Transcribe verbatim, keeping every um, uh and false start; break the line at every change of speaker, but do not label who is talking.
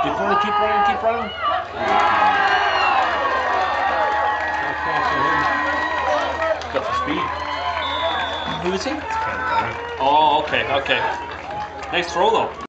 Keep running, keep running, keep running. Got the speed.
Who is he?
Oh, okay, okay. Nice throw though.